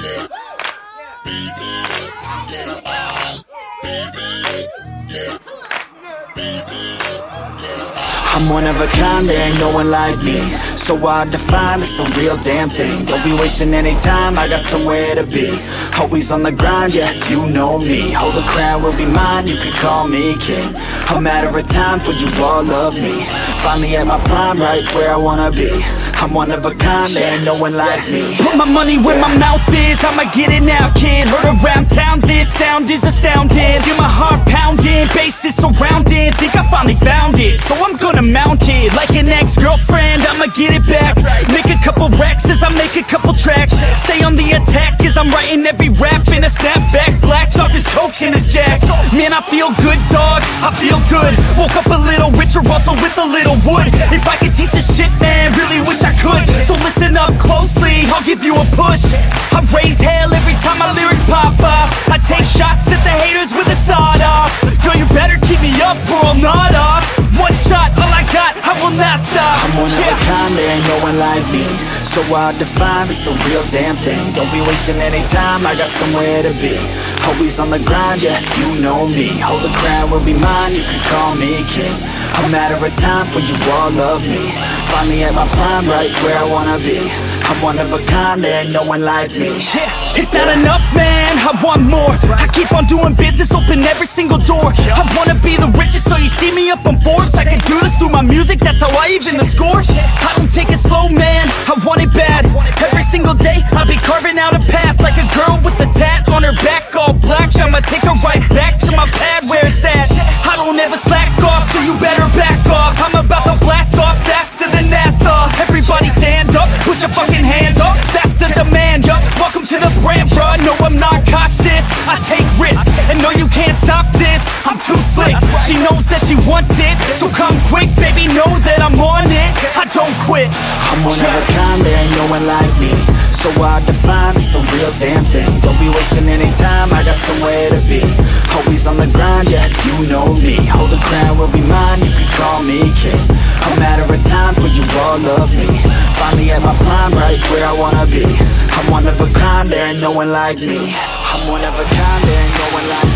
I'm one of a kind, there ain't no one like me. So hard to find, it's the real damn thing. Don't be wasting any time, I got somewhere to be. Always on the grind, yeah, you know me. Hold the crown will be mine, you can call me king. A matter of time for you all love me. Finally at my prime, right where I wanna be. I'm one of a kind, there ain't no one like me. Put my money where my mouth is, I'ma get it now, kid. Heard around town, this sound is astounding. Feel my heart pounding, bass is surrounding. Think I finally found it, so I'm gonna mount it. Like an ex-girlfriend, I'ma get it back. Make a couple racks as I make a couple tracks. Stay on the attack as I'm writing every rap. In a snapback, black off this coke and this jack. Man, I feel good, dog, I feel good. Woke up a little richer, also with a little wood. If I could teach this shit, man, really wish I could. So listen up closely, I'll give you a push. I raise hell every time my lyrics pop off. I take shots at the haters with a sawed off. Girl, you better keep me up or I'll nod off. One shot, all I got, I will not stop. I'm one of a kind, there ain't no one like me. So hard to find, it's the real damn thing. Don't be wasting any time, I got somewhere to be. Always on the grind, yeah, you know me. Hold the crown will be mine, you can call me king. A matter of time for you all love me. Find me at my prime, right where I wanna be. I'm one of a kind, there ain't no one like me. Yeah, it's not enough, man, I want more. I keep on doing business, open every single door. I wanna be the richest, so you see me up on Forbes. I can do this through my music, that's how I even the score. I don't take it slow, man, I want it bad. Every single day, I'll be carving out a path. Like a girl with a tat on her back, all black. I'ma take her right back to my pad where it's at. I don't ever slack off, so you better back off. I'm about to blast off faster than NASA. Everybody stand up, put your fucking hands up, that's the demand, yup. Welcome to the brand, bruh, no I'm not cautious. I take risks, and no you can't stop this. I'm too slick, she knows that she wants it. So come quick, baby, know that I'm on it. I don't quit. I'm one of a kind, there ain't no one like me. So hard to find, it's the real damn thing. Don't be wasting any time, I got somewhere to be. Always on the grind, yeah, you know me. Hold the crown will be mine, you can call me king. A matter of time for you all love me. Finally at my prime, right where I wanna be. I'm one of a kind, there ain't no one like me. I'm one of a kind, there ain't no one like me.